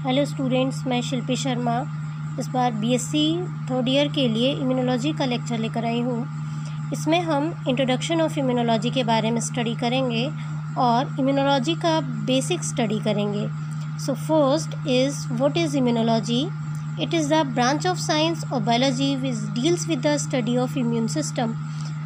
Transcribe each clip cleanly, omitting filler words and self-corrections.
Hello students, मैं शिल्पी शर्मा इस बार BSc third year के लिए इम्यूनोलॉजी का लेक्चर लेकर आई हूँ। इसमें हम इंट्रोडक्शन ऑफ इम्यूनोलॉजी के बारे में स्टडी करेंगे और इम्यूनोलॉजी का बेसिक स्टडी करेंगे। So first is what is immunology. It is the branch of science और biology which deals with the study of immune system.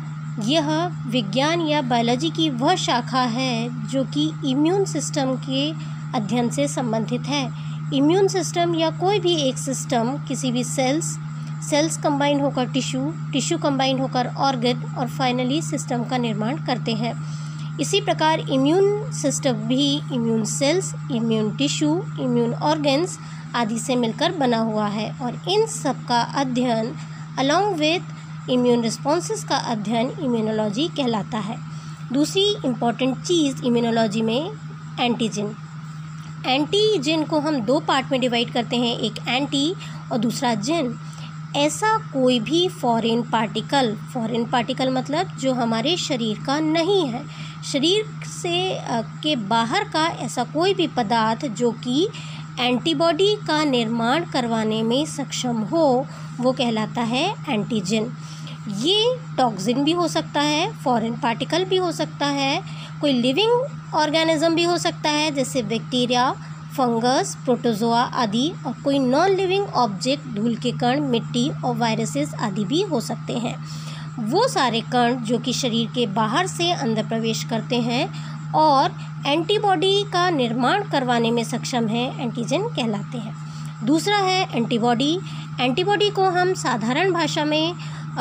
यह विज्ञान या बायोलॉजी की वह शाखा है जो कि इम्यून सिस्टम के अध्ययन से संबंधित है। इम्यून सिस्टम या कोई भी एक सिस्टम किसी भी सेल्स कंबाइन होकर टिश्यू कंबाइन होकर ऑर्गन और फाइनली सिस्टम का निर्माण करते हैं। इसी प्रकार इम्यून सिस्टम भी immune cells, immune tissue, immune organs आदि से मिलकर बना हुआ है और इन सब का अध्ययन अलॉन्ग विथ इम्यून रिस्पॉन्सेस का अध्ययन इम्यूनोलॉजी कहलाता है। दूसरी इम्पॉर्टेंट चीज़ इम्यूनोलॉजी में एंटीजन। एंटीजन को हम दो पार्ट में डिवाइड करते हैं, एक एंटी और दूसरा जिन। ऐसा कोई भी फॉरेन पार्टिकल मतलब जो हमारे शरीर का नहीं है, शरीर से के बाहर का ऐसा कोई भी पदार्थ जो कि एंटीबॉडी का निर्माण करवाने में सक्षम हो, वो कहलाता है एंटीजन। ये टॉक्सिन भी हो सकता है, फॉरेन पार्टिकल भी हो सकता है, कोई लिविंग ऑर्गेनिज्म भी हो सकता है जैसे बैक्टीरिया, फंगस, प्रोटोजोआ आदि, और कोई नॉन लिविंग ऑब्जेक्ट धूल के कण, मिट्टी और वायरसेस आदि भी हो सकते हैं। वो सारे कण जो कि शरीर के बाहर से अंदर प्रवेश करते हैं और एंटीबॉडी का निर्माण करवाने में सक्षम है, एंटीजन कहलाते हैं। दूसरा है एंटीबॉडी। एंटीबॉडी को हम साधारण भाषा में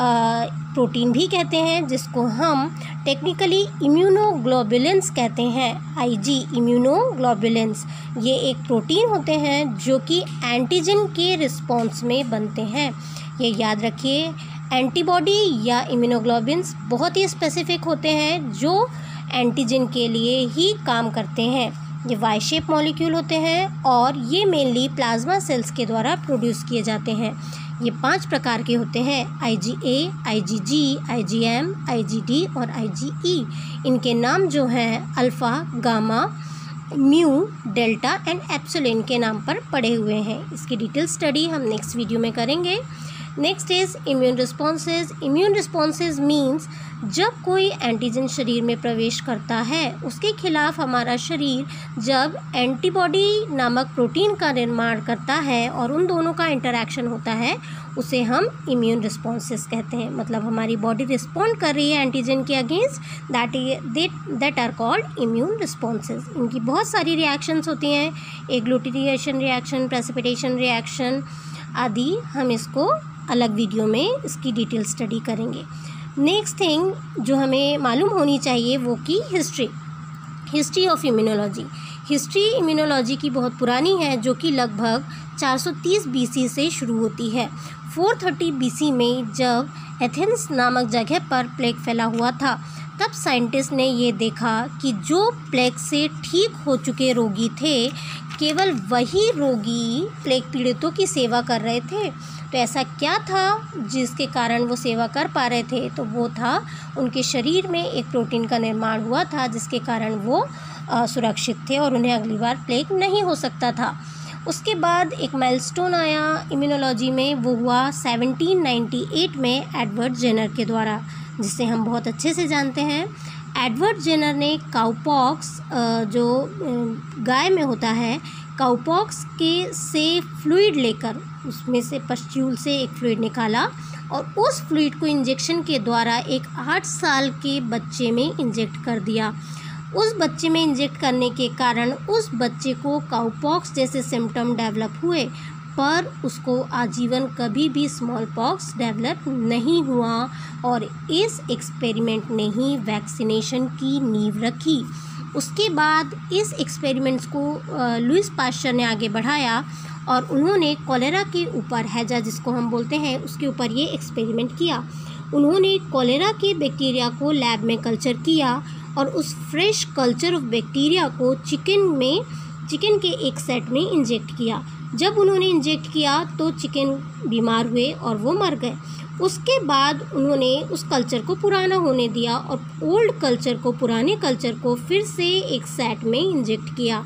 प्रोटीन भी कहते हैं, जिसको हम टेक्निकली इम्यूनोग्लोबुलिन्स कहते हैं, आईजी इम्यूनोग्लोबुलिन्स। ये एक प्रोटीन होते हैं जो कि एंटीजन के रिस्पॉन्स में बनते हैं। ये याद रखिए, एंटीबॉडी या इम्यूनोग्लोबुलिन्स बहुत ही स्पेसिफिक होते हैं जो एंटीजन के लिए ही काम करते हैं। ये वाई शेप मॉलिक्यूल होते हैं और ये मेनली प्लाज्मा सेल्स के द्वारा प्रोड्यूस किए जाते हैं। ये 5 प्रकार के होते हैं, IgA, IgG, IgM, IgD और IgE। इनके नाम जो हैं alpha, gamma, mu, delta and epsilon के नाम पर पड़े हुए हैं। इसकी डिटेल स्टडी हम नेक्स्ट वीडियो में करेंगे। Next is immune responses. Immune responses means जब कोई एंटीजन शरीर में प्रवेश करता है, उसके खिलाफ हमारा शरीर जब एंटीबॉडी नामक प्रोटीन का निर्माण करता है और उन दोनों का इंटरैक्शन होता है, उसे हम इम्यून रिस्पॉन्सेज कहते हैं। मतलब हमारी बॉडी रिस्पॉन्ड कर रही है एंटीजन के against, that are called immune responses. इनकी बहुत सारी रिएक्शंस होती हैं, एग्लूटिनेशन रिएक्शन, प्रेसिपिटेशन रिएक्शन आदि। हम इसको अलग वीडियो में इसकी डिटेल स्टडी करेंगे। नेक्स्ट थिंग जो हमें मालूम होनी चाहिए वो की history of immunology. History immunology की बहुत पुरानी है, जो कि लगभग 430 BC से शुरू होती है। 430 BC में जब एथेंस नामक जगह पर प्लेग फैला हुआ था, तब साइंटिस्ट ने ये देखा कि जो प्लेग से ठीक हो चुके रोगी थे, केवल वही रोगी प्लेग पीड़ितों की सेवा कर रहे थे। तो ऐसा क्या था जिसके कारण वो सेवा कर पा रहे थे? तो वो था उनके शरीर में एक प्रोटीन का निर्माण हुआ था, जिसके कारण वो सुरक्षित थे और उन्हें अगली बार प्लेग नहीं हो सकता था। उसके बाद एक माइलस्टोन आया इम्यूनोलॉजी में, वो हुआ 1798 में एडवर्ड जेनर के द्वारा, जिसे हम बहुत अच्छे से जानते हैं। एडवर्ड जेनर ने काउपॉक्स जो गाय में होता है, काउपॉक्स के से फ्लूइड लेकर उसमें से पस्ट्यूल से एक फ्लूइड निकाला और उस फ्लूइड को इंजेक्शन के द्वारा एक 8 साल के बच्चे में इंजेक्ट कर दिया। उस बच्चे में इंजेक्ट करने के कारण उस बच्चे को काउपॉक्स जैसे सिम्टम डेवलप हुए, पर उसको आजीवन कभी भी स्मॉल पॉक्स डेवलप नहीं हुआ और इस एक्सपेरिमेंट ने ही वैक्सीनेशन की नींव रखी। उसके बाद इस एक्सपेरिमेंट्स को लुईस पास्चर ने आगे बढ़ाया और उन्होंने कॉलेरा के ऊपर, हैजा जिसको हम बोलते हैं, उसके ऊपर ये एक्सपेरिमेंट किया। उन्होंने कॉलेरा के बैक्टीरिया को लैब में कल्चर किया और उस फ्रेश कल्चर ऑफ बैक्टीरिया को चिकन के एक सेट में इंजेक्ट किया। जब उन्होंने इंजेक्ट किया तो चिकन बीमार हुए और वो मर गए। उसके बाद उन्होंने उस कल्चर को पुराना होने दिया और ओल्ड कल्चर को, पुराने कल्चर को फिर से एक सेट में इंजेक्ट किया।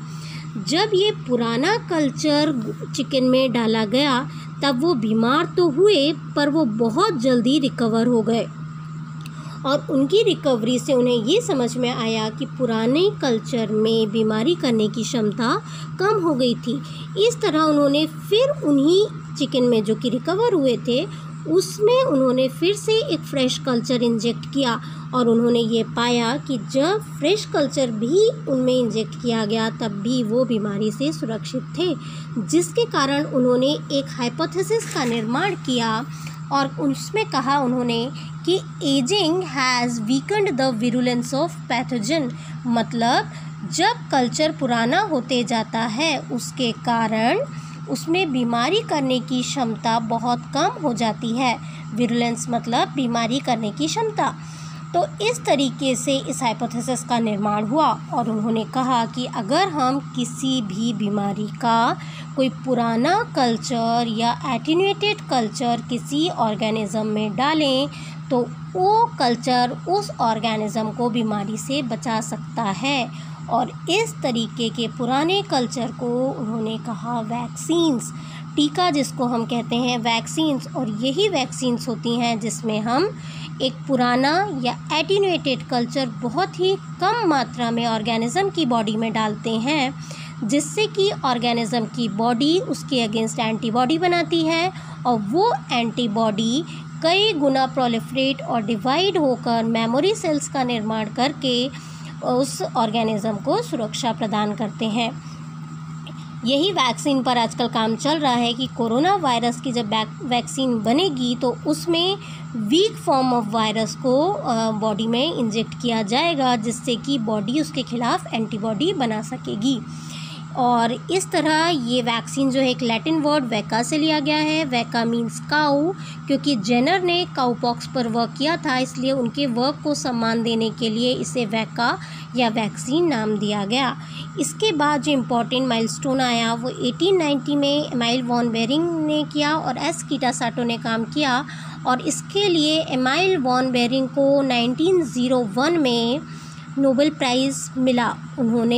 जब ये पुराना कल्चर चिकन में डाला गया तब वो बीमार तो हुए पर वो बहुत जल्दी रिकवर हो गए और उनकी रिकवरी से उन्हें ये समझ में आया कि पुराने कल्चर में बीमारी करने की क्षमता कम हो गई थी। इस तरह उन्होंने फिर उन्हीं चिकन में जो कि रिकवर हुए थे उसमें उन्होंने फिर से एक फ्रेश कल्चर इंजेक्ट किया और उन्होंने ये पाया कि जब फ्रेश कल्चर भी उनमें इंजेक्ट किया गया तब भी वो बीमारी से सुरक्षित थे, जिसके कारण उन्होंने एक हाइपोथेसिस का निर्माण किया और उसमें कहा उन्होंने कि ageing has weakened the virulence of pathogen. मतलब जब कल्चर पुराना होते जाता है उसके कारण उसमें बीमारी करने की क्षमता बहुत कम हो जाती है। विरुलेंस मतलब बीमारी करने की क्षमता। तो इस तरीके से इस हाइपोथेसिस का निर्माण हुआ और उन्होंने कहा कि अगर हम किसी भी बीमारी का कोई पुराना कल्चर या एटेन्यूएटेड कल्चर किसी ऑर्गेनिज्म में डालें तो वो कल्चर उस ऑर्गेनिज्म को बीमारी से बचा सकता है। और इस तरीके के पुराने कल्चर को उन्होंने कहा वैक्सीन्स, टीका जिसको हम कहते हैं वैक्सीन्स। और यही वैक्सीन्स होती हैं जिसमें हम एक पुराना या एटेन्यूएटेड कल्चर बहुत ही कम मात्रा में ऑर्गेनिज्म की बॉडी में डालते हैं, जिससे कि ऑर्गेनिज्म की बॉडी उसके अगेंस्ट एंटीबॉडी बनाती है और वो एंटीबॉडी कई गुना प्रोलिफरेट और डिवाइड होकर मेमोरी सेल्स का निर्माण करके उस ऑर्गेनिज्म को सुरक्षा प्रदान करते हैं। यही वैक्सीन पर आजकल काम चल रहा है कि कोरोना वायरस की जब वैक्सीन बनेगी तो उसमें वीक फॉर्म ऑफ वायरस को बॉडी में इंजेक्ट किया जाएगा, जिससे कि बॉडी उसके खिलाफ एंटीबॉडी बना सकेगी। और इस तरह ये वैक्सीन जो है एक लैटिन वर्ड वैका से लिया गया है। वैका मीन्स काऊ, क्योंकि जेनर ने काउपॉक्स पर वर्क किया था इसलिए उनके वर्क को सम्मान देने के लिए इसे वैका या वैक्सीन नाम दिया गया। इसके बाद जो इम्पोर्टेंट माइलस्टोन आया वो 1890 में एमाइल वॉन बेरिंग ने किया और एस कीटासाटो ने काम किया और इसके लिए एमाइल वॉन बेरिंग को 1901 में नोबेल प्राइज़ मिला। उन्होंने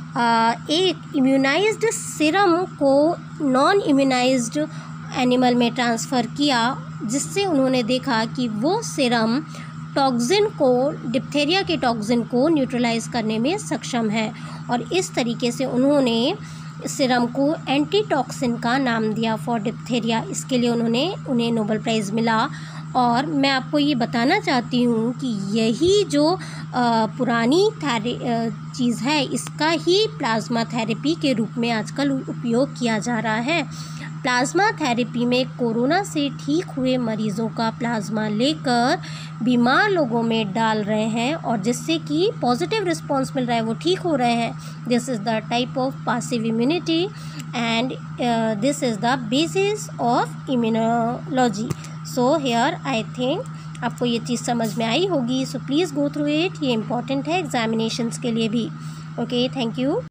एक इम्यूनाइज्ड सीरम को नॉन इम्यूनाइज्ड एनिमल में ट्रांसफ़र किया, जिससे उन्होंने देखा कि वो सीरम टॉक्सिन को, डिप्थेरिया के टॉक्सिन को न्यूट्रलाइज करने में सक्षम है और इस तरीके से उन्होंने सीरम को एंटीटॉक्सिन का नाम दिया फॉर डिप्थेरिया। इसके लिए उन्हें नोबेल प्राइज़ मिला। और मैं आपको ये बताना चाहती हूँ कि यही जो पुरानी चीज़ है इसका ही प्लाज्मा थेरेपी के रूप में आजकल उपयोग किया जा रहा है। प्लाज्मा थेरेपी में कोरोना से ठीक हुए मरीज़ों का प्लाज्मा लेकर बीमार लोगों में डाल रहे हैं और जिससे कि पॉजिटिव रिस्पांस मिल रहा है, वो ठीक हो रहे हैं। This is the type of passive immunity and this is the basis of immunology. So here I think आपको ये चीज़ समझ में आई होगी। So please go through it, ये इम्पॉर्टेंट है एग्जामिनेशंस के लिए भी। Okay, thank you.